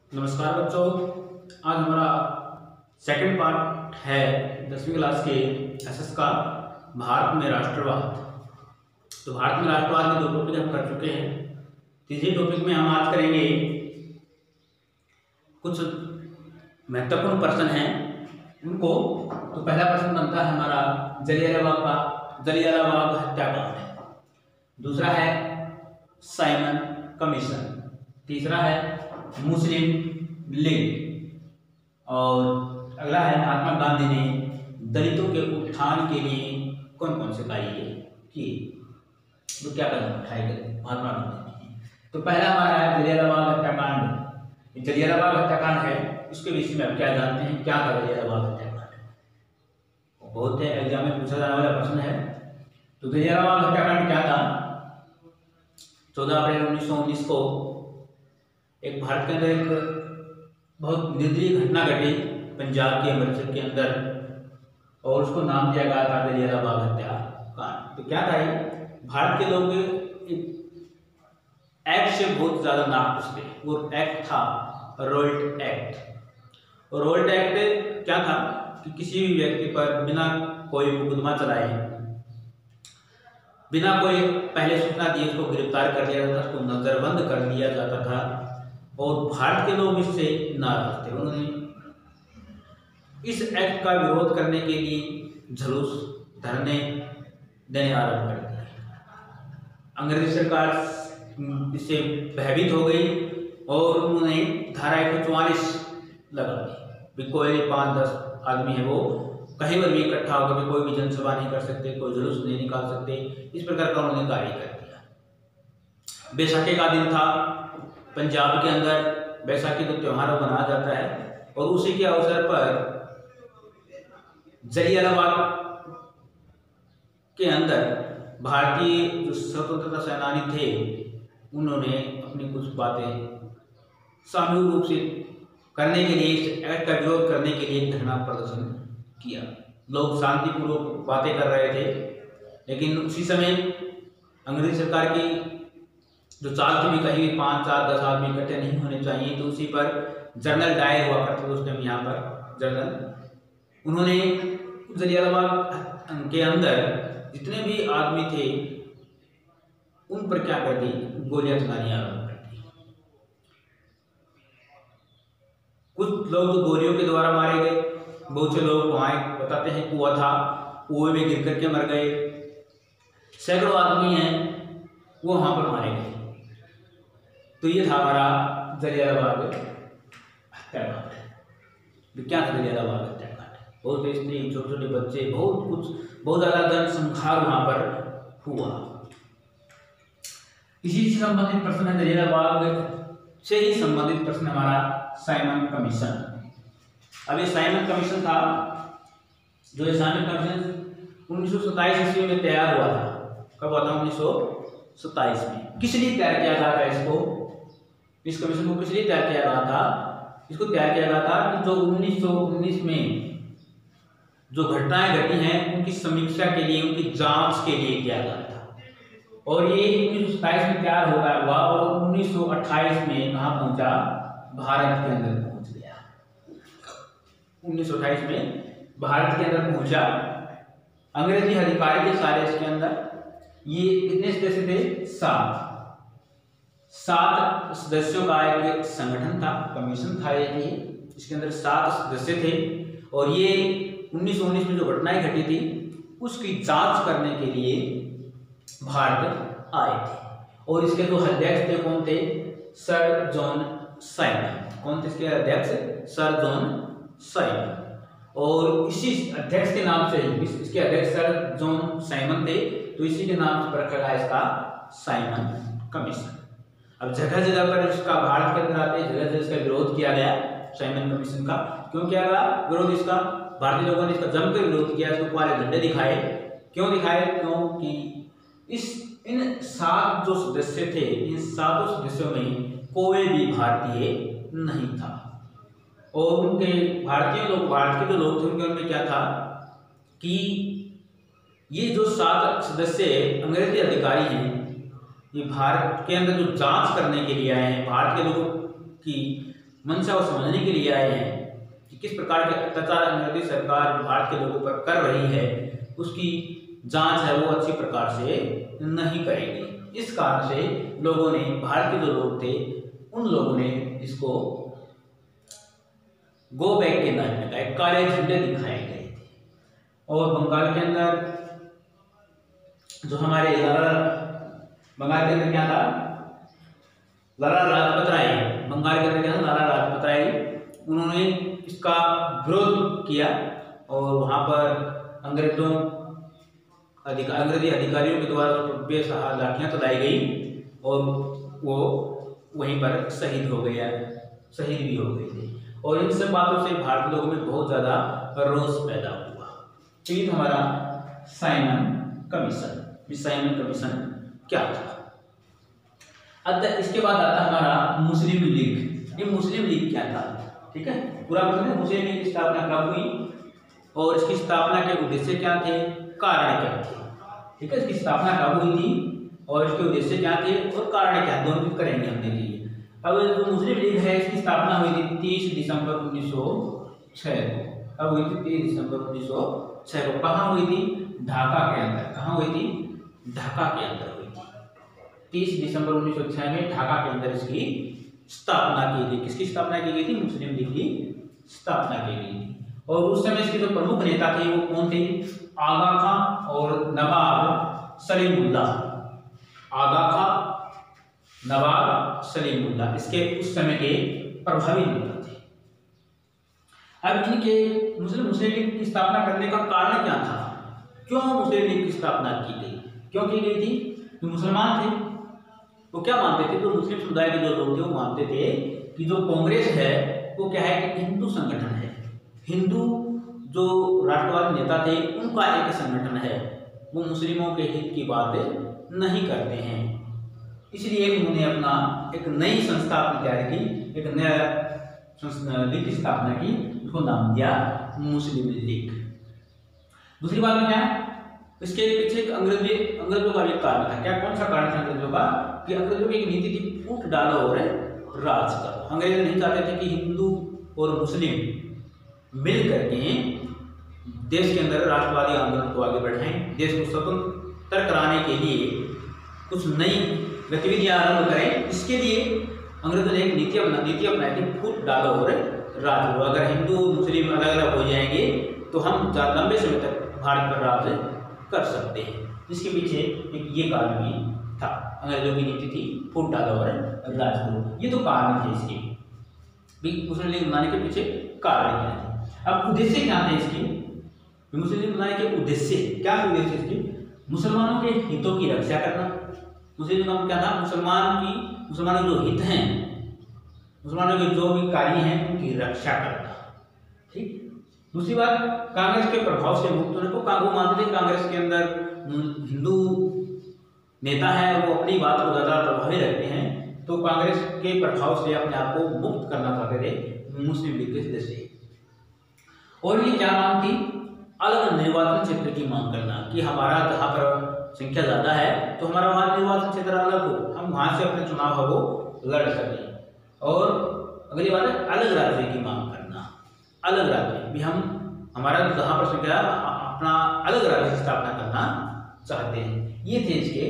नमस्कार बच्चों। आज हमारा सेकंड पार्ट है 10वीं क्लास के एसएस का भारत में राष्ट्रवाद। तो भारत में राष्ट्रवाद के दो टॉपिक हम कर चुके हैं। तीसरे टॉपिक में हम आज करेंगे कुछ महत्वपूर्ण प्रश्न हैं उनको। तो पहला प्रश्न बनता है हमारा जलियांवाला बाग हत्याकांड। दूसरा है साइमन कमीशन। तीसरा है मुस्लिम लीग। और अगला है महात्मा गांधी ने दलितों के उत्थान के लिए कौन कौन से कार्य किए, तो क्या कदम उठाए गए महात्मा गांधी ने। तो पहला हमारा है जलियांवाला बाग हत्याकांड। जलियांवाला बाग हत्याकांड है, उसके विषय में आप क्या जानते हैं, क्या था जलियांवाला बाग हत्याकांड। बहुत एग्जाम में पूछा जाने वाला प्रश्न है। तो जलियांवाला बाग हत्याकांड क्या था। 14 अप्रैल 1919 को एक भारत के अंदर एक बहुत निर्दयी घटना घटी पंजाब के अमृतसर के अंदर, और उसको नाम दिया गया था जलियांवाला बाग हत्याकांड। तो क्या था ये, भारत के लोग एक्ट से बहुत ज्यादा नाखुश थे। वो एक्ट था रोल्ट एक्ट। और रोल्ट एक्ट क्या था कि किसी भी व्यक्ति पर बिना कोई मुकदमा चलाए, बिना कोई पहले सूचना दिए उसको गिरफ्तार कर लिया जाता था, उसको नजरबंद कर लिया जाता था। और भारत के लोग इससे नाराज थे। उन्होंने इस एक्ट का विरोध करने के लिए जुलूस धरने देने आरंभ कर दिए। अंग्रेजी सरकार इससे भयभीत हो गई और उन्होंने धारा 144 लगा दी। कोई 5-10 आदमी है वो कहीं पर भी इकट्ठा होकर कोई भी जनसभा नहीं कर सकते, कोई जुलूस नहीं निकाल सकते। इस प्रकार का उन्होंने कार्य कर दिया। बैसाखी का दिन था, पंजाब के अंदर बैसाखी का त्योहार मनाया जाता है। और उसी के अवसर पर जलियांवाला बाग के अंदर भारतीय जो स्वतंत्रता सेनानी थे, उन्होंने अपनी कुछ बातें सामूहिक रूप से करने के लिए, इस एक्ट का विरोध करने के लिए धरना प्रदर्शन किया। लोग शांतिपूर्वक बातें कर रहे थे, लेकिन उसी समय अंग्रेज सरकार की जो चाल थी भी कहीं 5-4-10 आदमी इकट्ठे नहीं होने चाहिए। तो उसी पर जनरल डायर हुआ करते थे उस टाइम यहाँ पर जनरल। उन्होंने जलियांवाला बाग के अंदर जितने भी आदमी थे उन पर क्या कर दी, गोलियां चलानी आरंभ कर दी। कुछ लोग तो गोलियों के द्वारा मारे गए, बहुत से लोग वहां बताते हैं कुआं था, कुएं में गिर करके मर गए। सैकड़ों आदमी हैं वो वहां पर मारे गए। तो ये था हमारा जलियांवाला बाग हत्याकांड। क्या था जलियांवाला बाग हत्याकांड। बहुत स्त्री, छोटे छोटे बच्चे, बहुत ज्यादा जनसंहार वहां पर हुआ। इसी से संबंधित प्रश्न है जलियांवाला बाग से ही संबंधित प्रश्न हमारा साइमन कमीशन। अब ये साइमन कमीशन था, जो ये साइमन कमीशन 1927 ईस्वी में तैयार हुआ था। कब हुआ था, 1927 में। किस लिए तैयार किया गया था इसको, इस कमीशन को किस लिए तैयार किया गया था। इसको तैयार किया गया था कि जो 1919 में जो घटनाएं घटी हैं उनकी समीक्षा के लिए, उनकी जांच के लिए किया गया था। और ये 1927 में तैयार हो गया हुआ और 1928 में कहाँ पहुंचा, भारत के अंदर पहुंच गया। 1928 में भारत के अंदर पहुंचा। अंग्रेजी अधिकारी थे सारे इसके अंदर। ये कितने सदस्य थे, 7 सदस्यों का एक संगठन था, कमीशन था ये। इसके अंदर 7 सदस्य थे। और ये 1919 में जो घटनाएं घटी थी उसकी जांच करने के लिए भारत आए थे। और इसके जो अध्यक्ष थे कौन थे, सर जॉन साइमन। कौन थे इसके अध्यक्ष, सर जॉन साइमन। और इसी अध्यक्ष के नाम से ही, इसके अध्यक्ष सर जॉन साइमन थे, तो इसी के नाम से रखा गया इसका साइमन कमीशन। अब जगह जगह पर इसका भारत के अंदर आते, जगह जगह इसका विरोध किया गया साइमन कमीशन का। क्यों किया गया विरोध इसका, भारतीय लोगों ने इसका जमकर विरोध किया, इसको काले झंडे दिखाए। क्यों दिखाए, क्योंकि इन 7 जो सदस्य थे, इन 7 सदस्यों में कोई भी भारतीय नहीं था। और उनके भारतीय लोग, भारत के जो लोग थे, उनके उनमें क्या था कि ये जो 7 सदस्य अंग्रेजी अधिकारी हैं, ये भारत के अंदर जो जांच करने के लिए आए हैं, भारत के लोगों की मंशा को समझने के लिए आए हैं कि किस प्रकार के अत्याचार अंग्रेजी सरकार भारत के लोगों पर कर रही है, उसकी जांच है वो अच्छी प्रकार से नहीं करेगी। इस कारण से लोगों ने, भारत के जो लोग थे उन लोगों ने इसको गो बैक के नाम में एक काले झंडे दिखाए गए थे। और बंगाल के अंदर जो हमारे बंगाल के अंदर क्या था, लाला लाजपत राय, बंगाल के अंदर क्या था, लाला लाजपत राय, उन्होंने इसका विरोध किया और वहां पर अंग्रेजी अधिकारियों के द्वारा बेसहारा लाठियां चलाई गई और वो वहीं पर शहीद हो गया, शहीद भी हो गए थे। और इन सब बातों से भारतीय लोगों में बहुत ज्यादा रोष पैदा हुआ। तो ये हमारा साइमन कमीशन। साइमन कमीशन क्या था? इसके बाद आता हमारा मुस्लिम लीग। ये मुस्लिम लीग क्या था? ठीक है, पूरा मुस्लिम लीग की स्थापना कब हुई और इसकी स्थापना के उद्देश्य क्या थे, कारण क्या थे? ठीक है, इसकी स्थापना कब हुई थी और इसके उद्देश्य क्या थे और कारण क्या, दोनों करेंगे हमने लिए। अब जो मुस्लिम लीग है इसकी स्थापना हुई थी 30 दिसंबर 1906 को। कब हुई थी? 30 दिसंबर 1906 को। कहाँ हुई थी? ढाका के अंदर। कहाँ हुई थी? ढाका के अंदर हुई थी। 30 दिसंबर 1906 में ढाका के अंदर इसकी स्थापना की गई। किसकी स्थापना की गई थी? मुस्लिम लीग की स्थापना की गई थी। और उस समय इसके जो प्रमुख नेता थे वो कौन थे? आगा खां और नवाब सलीमुल्लाह। आगा खां, नवाब सलीमुल्लाह इसके उस समय के प्रभावी नेता थे। अब इनके मुस्लिम लीग की स्थापना करने का कारण क्या था? क्यों मुस्लिम लीग की स्थापना की गई? क्यों की गई थी? जो मुसलमान थे वो क्या मानते थे, जो मुस्लिम समुदाय के जो लोग थे वो मानते थे कि जो कांग्रेस है वो क्या है कि हिंदू संगठन है, हिंदू जो राष्ट्रवादी नेता थे उनका एक संगठन है, वो मुस्लिमों के हित की बात नहीं करते हैं। इसलिए उन्होंने अपना एक नई संस्था अपनी तैयार की, एक नया लीग की स्थापना की, उसको नाम दिया मुस्लिम लीग। दूसरी बात में क्या है, इसके पीछे अंग्रेजों का भी कारण था। क्या, कौन सा कारण था अंग्रेजों का? कि अंग्रेजों की एक नीति थी, फूट डालो और राज करो। अंग्रेज नहीं चाहते थे कि हिंदू और मुस्लिम मिल करके देश के अंदर राष्ट्रवादी आंदोलन को आगे बढ़ाएं, देश को स्वतंत्र कराने के लिए कुछ नई गतिविधियां आरंभ करें। इसके लिए अंग्रेजों ने एक नीति अपनाई थी, फूट डालो और राज करो। अगर हिंदू मुस्लिम अलग अलग हो जाएंगे तो हम लंबे समय तक भारत पर राज कर सकते हैं। इसके पीछे एक ये कारण भी था, अंग्रेजों की नीति थी फूट डालो और राज करो। ये तो कारण थे इसके, मुस्लिम लीग बनाने के पीछे कारण क्या थे। अब उद्देश्य क्या थे इसके? मुस्लिम लीग बनाने के उद्देश्य क्या थे? उद्देश्य इसके मुसलमानों के हितों की रक्षा करना। मुस्लिम लीग का क्या था? मुसलमानों के जो हित हैं, मुसलमानों के जो भी कार्य हैं उनकी रक्षा करना। ठीक। दूसरी बात, कांग्रेस के प्रभाव से मुक्त होने को। वो मानते थे कांग्रेस के अंदर हिंदू नेता है वो अपनी बात को ज्यादा प्रभावी रखते हैं, तो कांग्रेस के प्रभाव से अपने आप को मुक्त करना चाहते थे मुस्लिम लीग के सदस्य। और ये क्या मांग थी? अलग निर्वाचन क्षेत्र की मांग करना, कि हमारा जहाँ पर संख्या ज्यादा है तो हमारा वहाँ निर्वाचन क्षेत्र अलग हो, हम वहां से अपने चुनाव को लड़ सकें। और अगली बात है अलग राज्य की मांग करना। अलग राज्य भी हमारा जहाँ पर संख्या अपना अलग राज्य की स्थापना करना चाहते हैं। ये थे इसके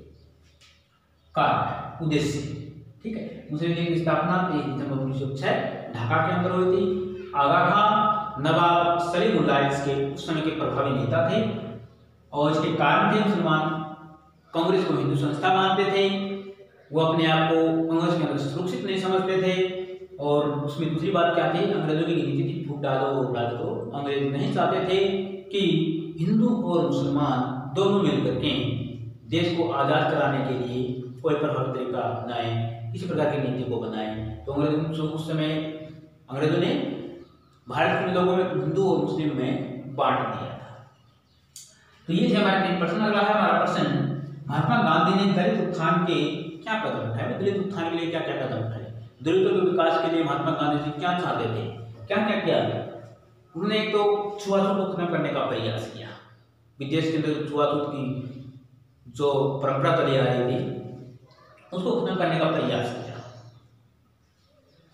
कारण, उद्देश्य। ठीक है, मुस्लिम लीग की स्थापना 23 दिसंबर 1906 ढाका के अंदर हुई थी। आगा खां, नवाब सलीमुल्लाह इसके उस समय के प्रभावी नेता थे और इसके कारण थे मुसलमान कांग्रेस को हिंदू संस्था मानते थे, वो अपने आप को कांग्रेस के अंदर सुरक्षित नहीं समझते थे। और उसमें दूसरी बात क्या थी? अंग्रेजों की नीति थी फूट डालो और राज करो। अंग्रेज नहीं चाहते थे कि हिंदू और मुसलमान दोनों मिलकर के देश को आजाद कराने के लिए कोई प्रभावी तरीका अपनाएं, किसी प्रकार की नीति को बनाएं। तो अंग्रेजों उस समय अंग्रेजों ने भारत के लोगों में हिंदू और मुस्लिम में बांट दिया था। तो ये थे हमारे 3 प्रश्न। अगला है हमारा प्रश्न, महात्मा गांधी ने दलित उत्थान के क्या कदम उठाए? दलित उत्थान के लिए क्या क्या कदम उठाए? दलितों के विकास के लिए महात्मा गांधी जी क्या चाहते थे, क्या क्या किया? उन्होंने एक तो छुआछूत को खत्म करने का प्रयास किया। विदेश के अंदर छुआछूत की जो परंपरा चली आ रही थी उसको खत्म करने का प्रयास किया।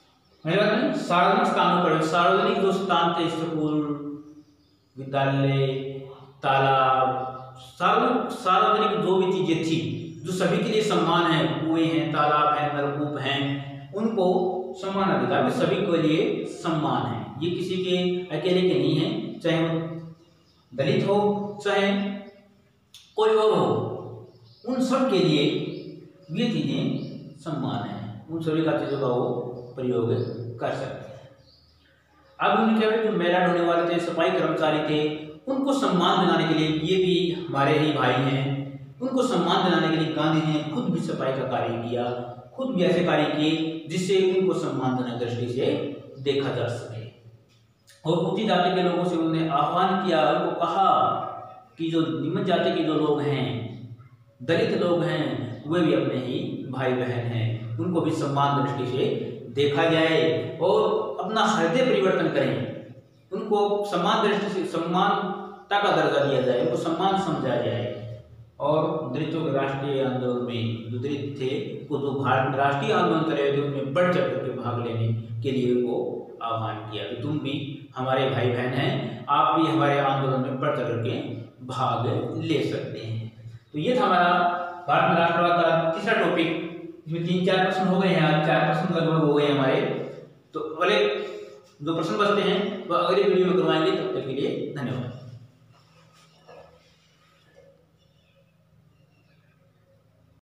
मेरे बात नहीं, सार्वजनिक स्थानों पर, सार्वजनिक जो स्थान थे, स्कूल, विद्यालय, तालाब, सार्वजनिक जो भी चीजें थी जो सभी के लिए सम्मान है, कुएं हैं, तालाब हैं, नलकूप हैं, उनको समान अधिकार में सभी के लिए सम्मान है। ये किसी के अकेले के नहीं है, चाहे वो दलित हो चाहे कोई और हो, उन सब के लिए ये चीजें सम्मान है, उन सभी का चीजों का वो प्रयोग कर सकते हैं। अब उनके जो मेला ढोने वाले थे, सफाई कर्मचारी थे, उनको सम्मान दिलाने के लिए, ये भी हमारे ही भाई हैं, उनको सम्मान दिलाने के लिए गांधी ने खुद भी सफाई का कार्य किया, खुद भी ऐसे कार्य किए जिससे उनको सम्मान देने दृष्टि से देखा जा सके। और ऊंची जाति के लोगों से उन्होंने आह्वान किया, उनको कहा कि जो निम्न जाति के जो लोग हैं, दलित लोग हैं, वे भी अपने ही भाई बहन हैं, उनको भी सम्मान दृष्टि से देखा जाए और अपना हृदय परिवर्तन करें, उनको सम्मान दृष्टि से सम्मानता का दर्जा दिया जाए, उनको सम्मान समझा जाए। और दलितों के राष्ट्रीय आंदोलन में जो दलित थे वो जो भारत में राष्ट्रीय आंदोलन कर रहे थे उनमें बढ़ चढ़ करके भाग लेने के लिए उनको आह्वान किया कि तुम भी हमारे भाई बहन हैं, आप भी हमारे आंदोलन में बढ़ चढ़ करके भाग ले सकते हैं। तो ये था हमारा भारत में राष्ट्रवाद का तीसरा टॉपिक, इसमें 3-4 प्रश्न हो गए हैं, आज 4 प्रश्न लगभग हो गए हमारे। तो अगले जो प्रश्न बचते हैं वह अगले वीडियो में करवाएंगे, तब तक के लिए धन्यवाद।